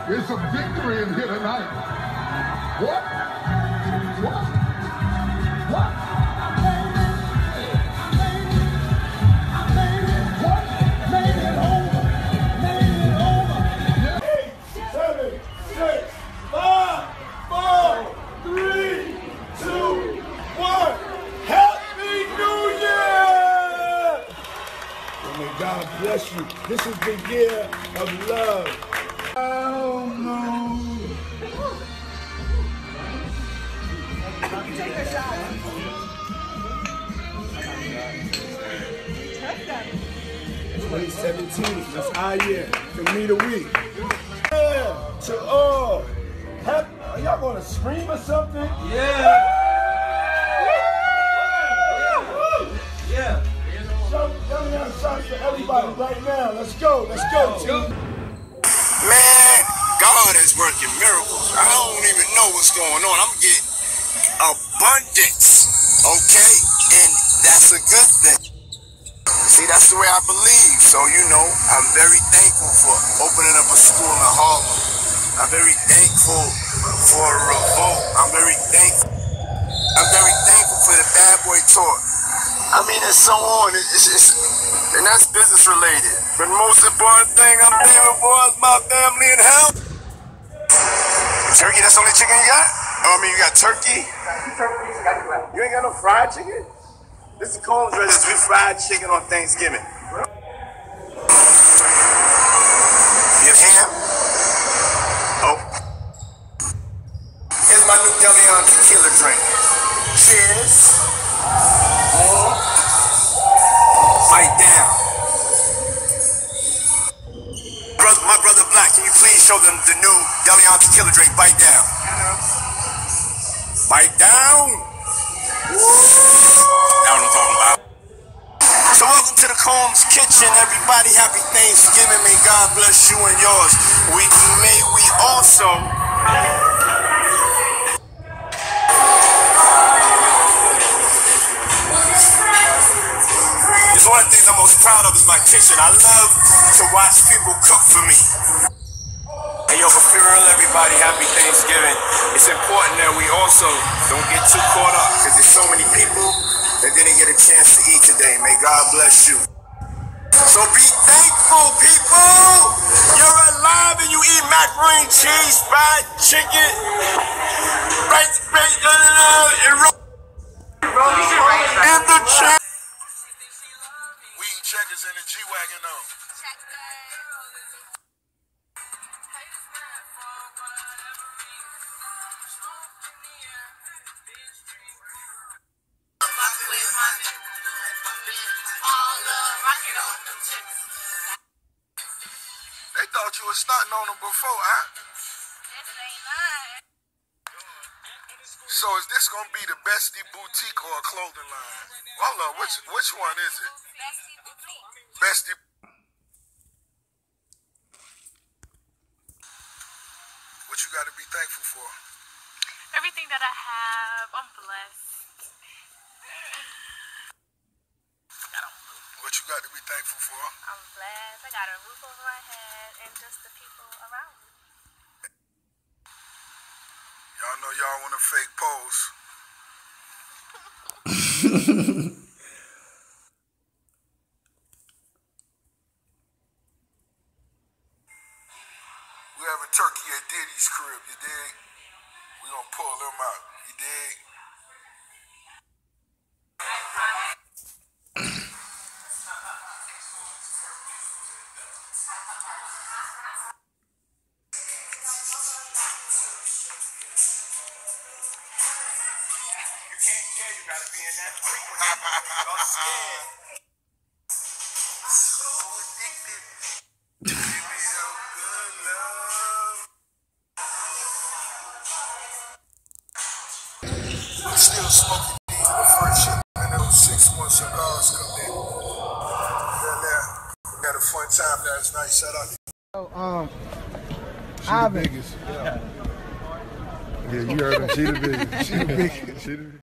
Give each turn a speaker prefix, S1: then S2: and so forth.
S1: It's a victory in here tonight. What? What? What?
S2: God bless you. This is the year of love. Oh no.
S3: Take a shot.
S2: 2017, that's our year. For me to we. Yeah, to all. Are y'all gonna scream or something?
S4: Yeah.
S2: Shots to everybody right now. Let's go, team.
S5: Man, God is working miracles. I don't even know what's going on. I'm getting abundance, okay? And that's a good thing. See, that's the way I believe. So, you know, I'm very thankful for opening up a school in Harlem. I'm very thankful for a revolt. I'm very thankful for the Bad Boy Talk. I mean, and so on. And that's business related. But the most important thing I'm thankful for is my family and health. Turkey, that's the only chicken you got? Oh, I mean, you got turkey? You ain't got no fried chicken? This is Combs Brothers. We fried chicken on Thanksgiving. You have ham? Oh. Here's my new Deleon tequila drink. Cheers. Bite down. My brother Black, can you please show them the new Deleon tequila drink? Bite down. Bite down. Woo. That's what I'm talking about. So welcome to the Combs Kitchen, everybody. Happy Thanksgiving. May God bless you and yours. May we also. It's one of the things I'm most proud of is my kitchen. I love to watch people cook for me. Hey, yo, for real, everybody, happy Thanksgiving. It's important that we also don't get too caught up because there's so many people that didn't get a chance to eat today. May God bless you. So be thankful, people. You're alive and you eat macaroni and cheese, fried chicken, in the chat. Checkers in the G-Wagon though. They thought you was stunting on them before, huh? So is this gonna be the Bestie Boutique or a clothing line? Hold on, which one is it? Bestie. What you got to be thankful for?
S6: Everything that I have, I'm blessed.
S5: What you got to be thankful for?
S6: I'm blessed. I got a roof over my head and just the people around me.
S5: Y'all know y'all want to fake pose. We having turkey at Diddy's crib, you dig? We gonna pull them out, you dig? You can't care, you gotta be in that frequency. Y'all scared. So addicted. Give me your good love. I'm still smoking weed for the first shit, and those 6 months cigars come in. We had a fun time last night. Shout out to
S2: Ivan.
S1: Yeah, you heard him. She the biggest. She the biggest.